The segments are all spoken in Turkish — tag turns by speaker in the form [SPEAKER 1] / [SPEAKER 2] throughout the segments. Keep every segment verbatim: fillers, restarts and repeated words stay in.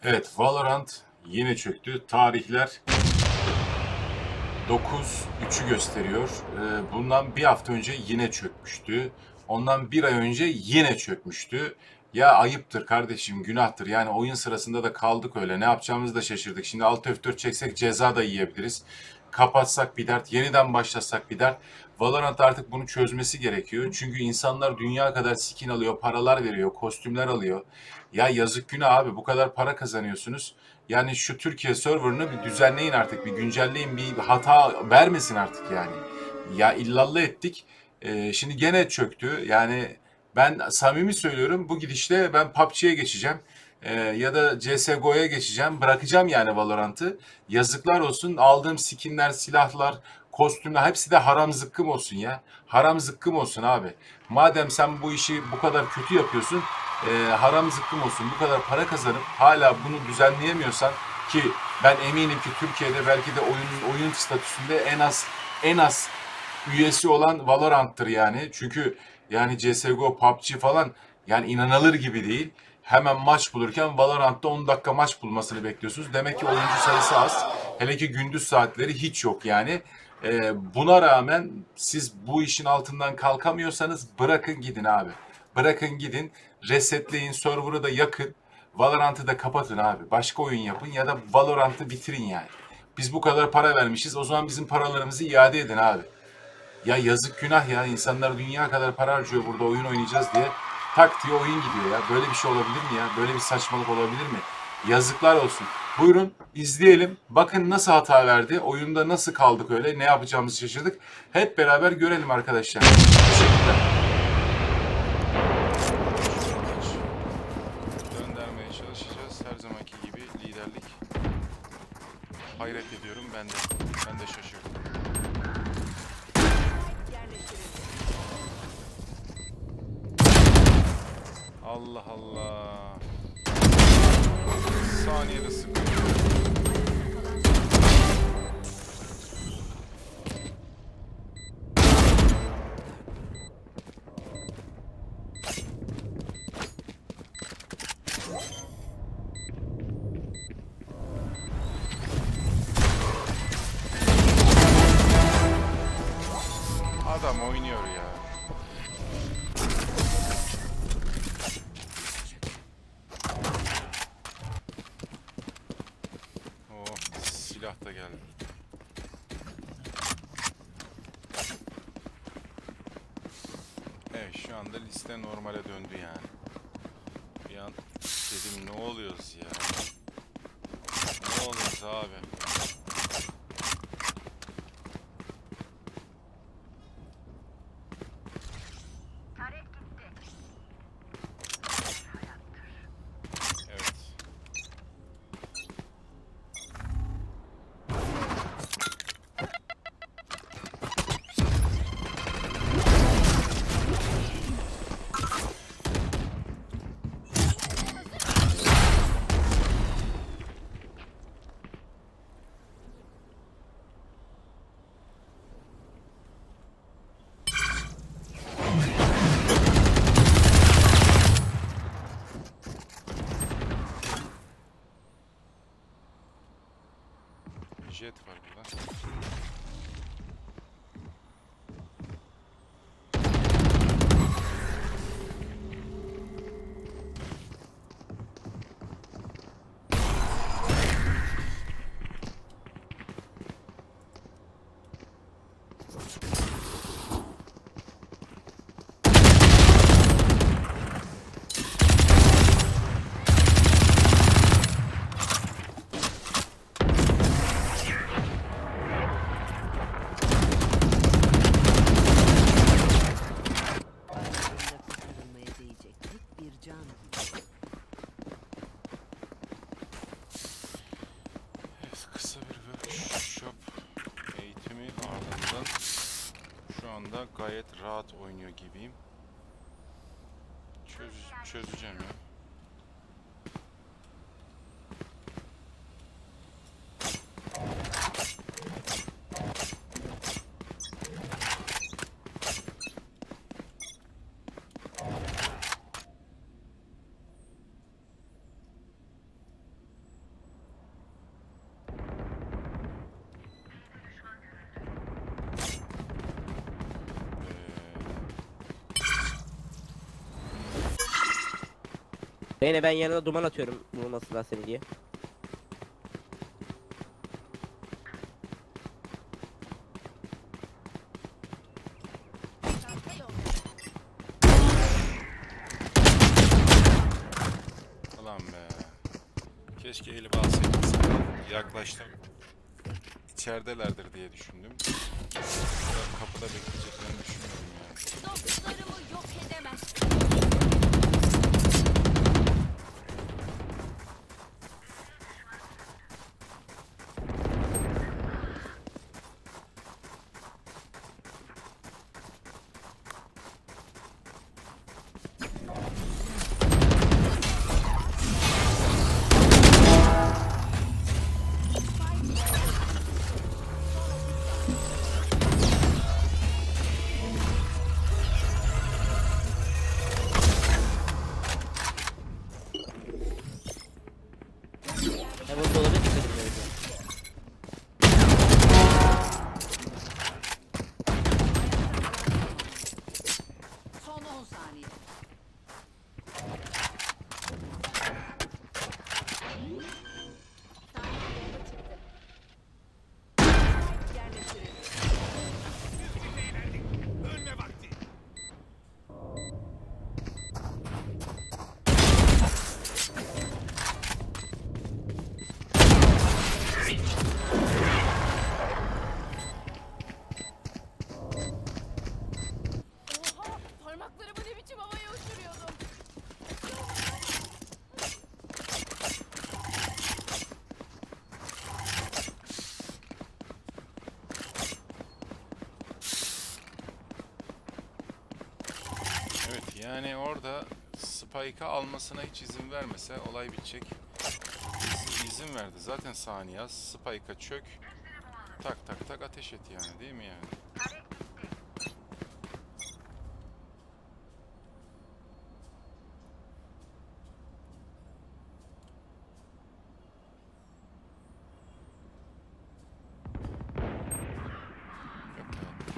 [SPEAKER 1] Evet, Valorant yine çöktü. Tarihler dokuz üçü gösteriyor. Ee, Bundan bir hafta önce yine çökmüştü. Ondan bir ay önce yine çökmüştü. Ya ayıptır kardeşim, günahtır. Yani oyun sırasında da kaldık öyle. Ne yapacağımızı da şaşırdık. Şimdi alt F dört çeksek ceza da yiyebiliriz. Kapatsak bir dert, yeniden başlasak bir dert. Valorant artık bunu çözmesi gerekiyor. Çünkü insanlar dünya kadar skin alıyor, paralar veriyor, kostümler alıyor. Ya yazık günah abi, bu kadar para kazanıyorsunuz. Yani şu Türkiye serverını bir düzenleyin artık, bir güncelleyin, bir hata vermesin artık yani. Ya illallah ettik. Ee, şimdi gene çöktü. Yani ben samimi söylüyorum, bu gidişle ben P U B G'ye geçeceğim. Ee, ya da C S G O'ya geçeceğim. Bırakacağım yani Valorant'ı. Yazıklar olsun. Aldığım skinler, silahlar, kostümler hepsi de haram zıkkım olsun ya. Haram zıkkım olsun abi. Madem sen bu işi bu kadar kötü yapıyorsun, e, haram zıkkım olsun. Bu kadar para kazanıp hala bunu düzenleyemiyorsan, ki ben eminim ki Türkiye'de belki de oyun oyun statüsünde en az en az üyesi olan Valorant'tır yani. Çünkü yani C S G O, P U B G falan yani inanılır gibi değil. Hemen maç bulurken Valorant'ta on dakika maç bulmasını bekliyorsunuz. Demek ki oyuncu sayısı az. Hele ki gündüz saatleri hiç yok yani. Ee, buna rağmen siz bu işin altından kalkamıyorsanız bırakın gidin abi. Bırakın gidin. Resetleyin, server'ı da yakın. Valorant'ı da kapatın abi. Başka oyun yapın ya da Valorant'ı bitirin yani. Biz bu kadar para vermişiz. O zaman bizim paralarımızı iade edin abi. Ya yazık günah ya. İnsanlar dünya kadar para harcıyor burada oyun oynayacağız diye. Tak diye oyun gidiyor ya. Böyle bir şey olabilir mi ya? Böyle bir saçmalık olabilir mi? Yazıklar olsun. Buyurun izleyelim. Bakın nasıl hata verdi. Oyunda nasıl kaldık öyle. Ne yapacağımızı şaşırdık. Hep beraber görelim arkadaşlar. Teşekkürler.
[SPEAKER 2] Döndürmeye çalışacağız. Her zamanki gibi liderlik. Hayret ediyorum ben de. Ben de şaşırdım. Allah Allah. Saniyede sıkıyor. Adam oynuyor ya. Oh, silah da geldi. Evet, şu anda liste normale döndü yani. Bir an dedim ne oluyoruz ya? Ne oluyoruz abi? Evet. Jet var burada. Evet, kısa bir workshop eğitimi ardından şu anda gayet rahat oynuyor gibiyim. Çöz, çözeceğim ya.
[SPEAKER 3] Reyna ben yanına duman atıyorum vurmasınlar seni diye.
[SPEAKER 2] Ulan be. Keşke eli alsaydım sana. Yaklaştım. İçeridelerdir diye düşündüm. Burada kapıda bekleyeceklerini düşünüyorum yani.
[SPEAKER 4] Dostlarımı yok edemez.
[SPEAKER 3] Ya burada olabilir mi benim evde?
[SPEAKER 4] Son on saniye. Yerleştirildi. Oha! Parmaklarımı ne biçim havaya uçuruyordum.
[SPEAKER 2] Evet yani orada Spike'ı almasına hiç izin vermese olay bitecek. İz- İzin verdi. Zaten saniye az. Spike'a çök. Tak tak tak ateş et yani, değil mi yani? Yok yani.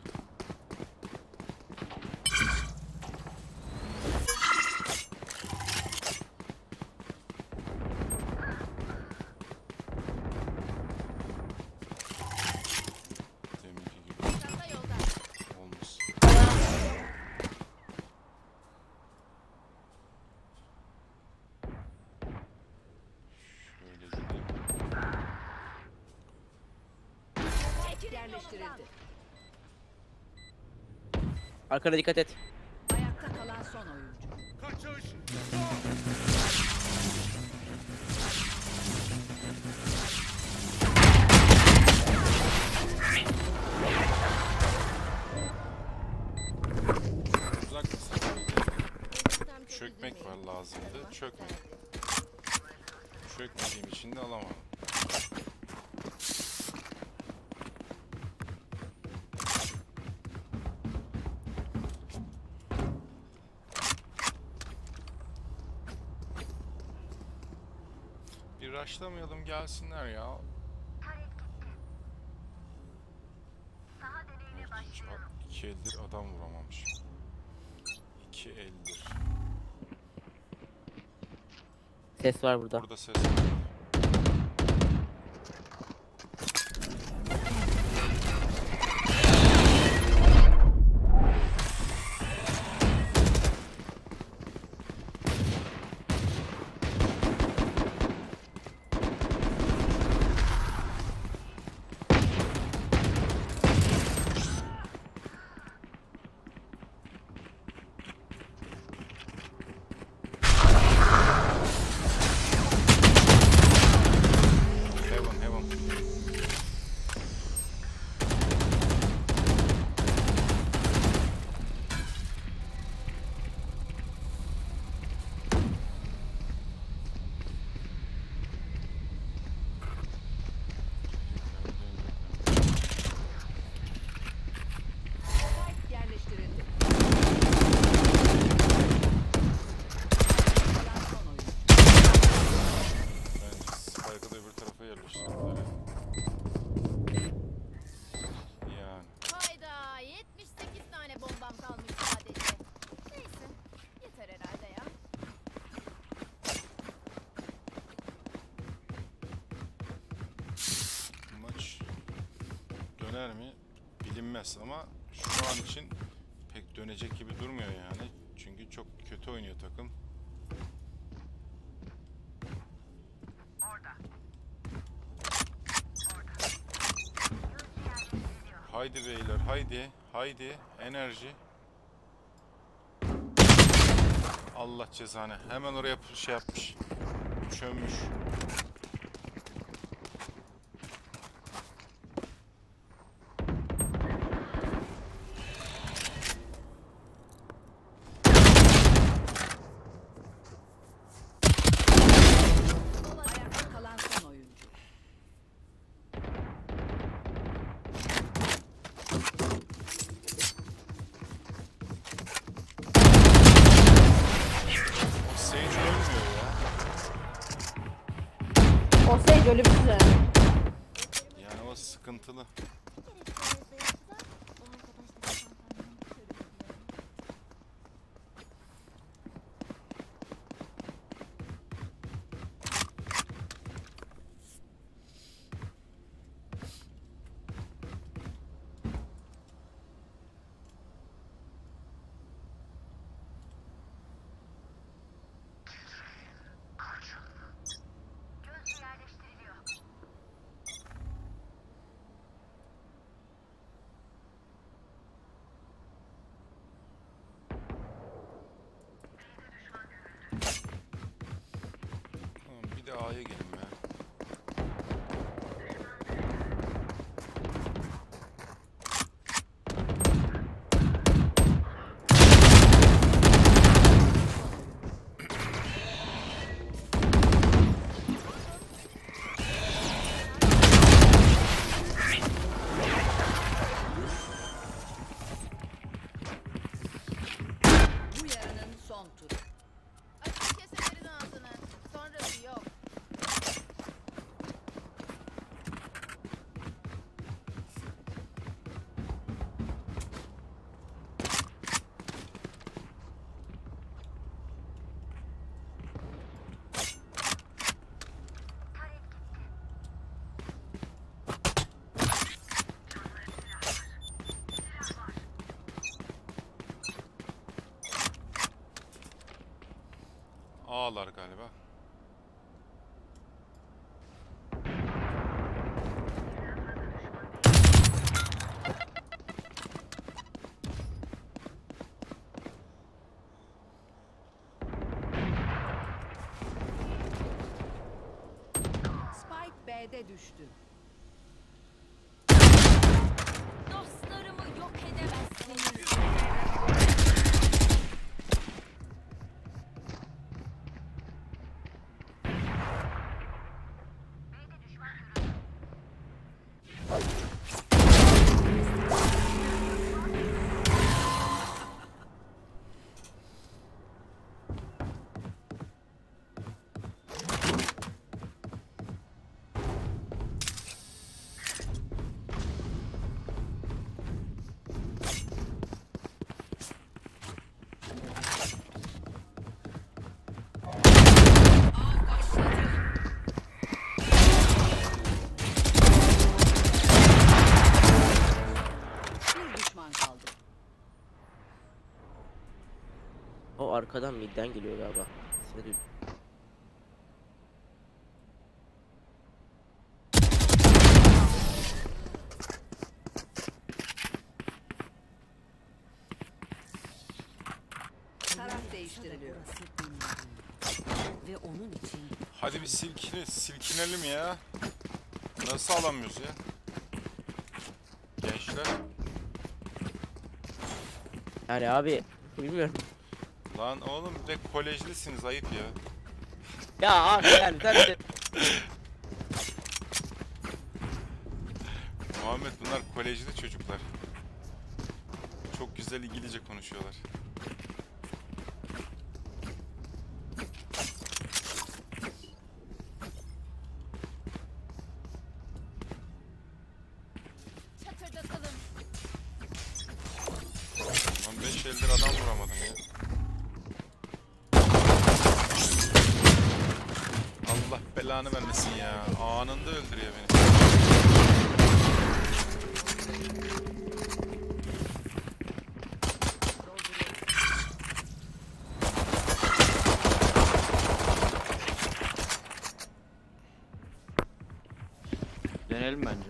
[SPEAKER 2] Deminki gibi
[SPEAKER 4] Çanta yolda.
[SPEAKER 2] olmaz. Şöyle gideyim.
[SPEAKER 4] Yerleştirildi.
[SPEAKER 3] Arkana dikkat et.
[SPEAKER 4] Ayakta kalan son oyuncu.
[SPEAKER 2] Uzak mesafede çökmek var lazımdı. Çökmedi. Çökmediğim için de alamadım. Bir rushlamayalım, gelsinler ya. Hiç a- iki eldir adam vuramamış. İki eldir.
[SPEAKER 3] Ses var burada.
[SPEAKER 2] Burada ses var. Döner mi? Bilinmez ama şu an için pek dönecek gibi durmuyor yani. Çünkü çok kötü oynuyor takım. Haydi beyler, haydi, haydi, enerji. Allah cezanı. Hemen oraya şey yapmış. Çömmüş.
[SPEAKER 5] Ayakta kalan son oyuncu.
[SPEAKER 2] Sage ölmüyor ya.
[SPEAKER 6] O Sage ölümsüz yani.
[SPEAKER 2] Yani o sıkıntılı. Tamam, bir de A'ya gelin ya.
[SPEAKER 5] Bu yarının son turu.
[SPEAKER 4] Açık keselerin ağzını. Sonrası yok.
[SPEAKER 2] A'lar galiba.
[SPEAKER 5] Spike B'de düştü.
[SPEAKER 4] Dostlarımı yok edemezsiniz.
[SPEAKER 5] Bir düşman kaldı.
[SPEAKER 3] O arkadan midden geliyor galiba. Seni duydum.
[SPEAKER 5] Taraf değiştiriliyor.
[SPEAKER 7] Ve onun için
[SPEAKER 2] Hadi bir silkine, silkinelim ya. Nasıl alamıyoruz ya? Gençler.
[SPEAKER 3] Yani abi bilmiyorum.
[SPEAKER 2] Lan oğlum bir de kolejlisiniz, ayıp ya.
[SPEAKER 3] Ya abi yani sen de
[SPEAKER 2] Muhammed, bunlar kolejli çocuklar. Çok güzel İngilizce konuşuyorlar.
[SPEAKER 4] Çatırdatalım.
[SPEAKER 2] Lan beş eldir adam vuramadım ya. Allah belanı vermesin ya. Anında öldürüyor beni.
[SPEAKER 3] Dönelim bence.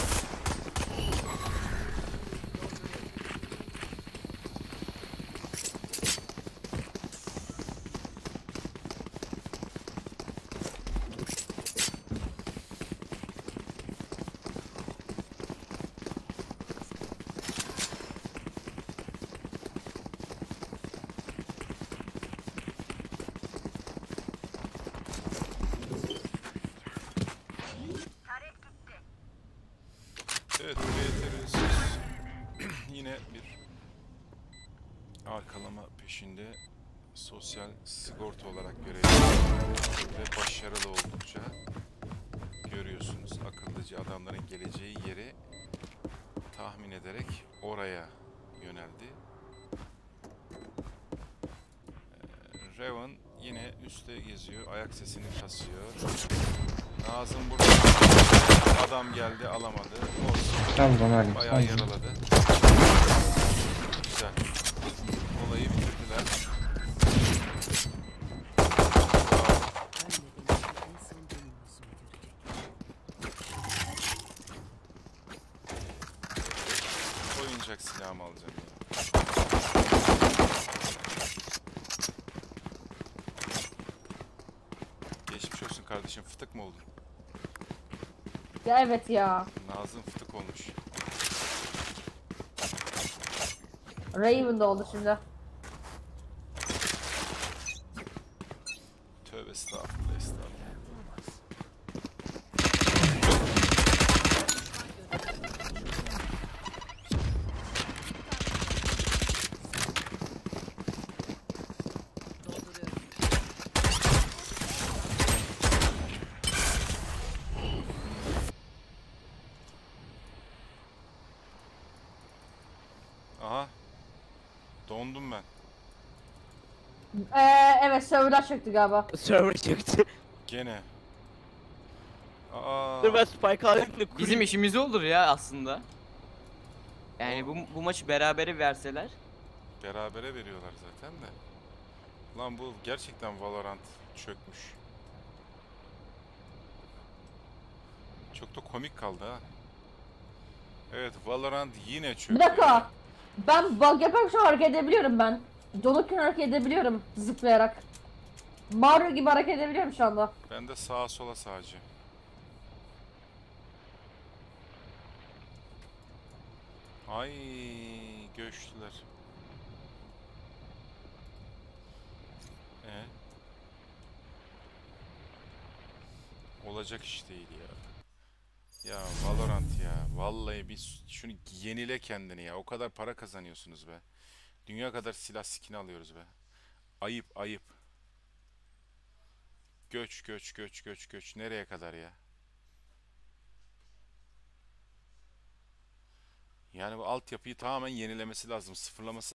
[SPEAKER 2] Evet, buraya terörsüz yine bir arkalama peşinde sosyal sigorta olarak görevli ve başarılı oldukça görüyorsunuz. Akıllıca adamların geleceği yeri tahmin ederek oraya yöneldi. Ee, Raven yine üstte geziyor, ayak sesini kasıyor. Nazım burada adam geldi, alamadı. Olsun.
[SPEAKER 8] Tamam abi.
[SPEAKER 2] Bayağı yaraladı. Güzel. Olayı bitirdiler.
[SPEAKER 7] Ölmeden önce en son benim yüzümü görecek.
[SPEAKER 2] Oyuncak silahımı alacağım ya. Geçmiş olsun kardeşim, fıtık mı oldun?
[SPEAKER 6] Ya evet ya.
[SPEAKER 2] Nazım fıtık olmuş.
[SPEAKER 6] Raven de oldu şimdi.
[SPEAKER 2] Tövbe estağfurullah, estağfurullah.
[SPEAKER 5] Dolduruyorum.
[SPEAKER 2] Aha. Dondum ben.
[SPEAKER 6] Ee, evet server'dan çöktü galiba.
[SPEAKER 3] Server çıktı.
[SPEAKER 2] Gene. Aa.
[SPEAKER 3] Dur ben Spike alayım da kurayım.
[SPEAKER 9] Bizim işimiz olur ya aslında. Yani bu, bu maçı berabere verseler.
[SPEAKER 2] Berabere veriyorlar zaten de. Lan bu gerçekten Valorant çökmüş. Çok da komik kaldı ha. Evet, Valorant yine çöktü.
[SPEAKER 6] Bir dakika. Ben bug yaparak şu an hareket edebiliyorum ben. Donurken hareket edebiliyorum zıplayarak. Mario gibi hareket edebiliyorum şu anda.
[SPEAKER 2] Ben de sağa sola sadece. Ay göçtüler. E? Olacak iş değil ya. Ya Valorant ya. Vallahi bir şunu yenile kendini ya. O kadar para kazanıyorsunuz be. Dünya kadar silah skin alıyoruz be. Ayıp ayıp. Göç göç göç göç göç. Nereye kadar ya? Yani bu altyapıyı tamamen yenilemesi lazım. Sıfırlaması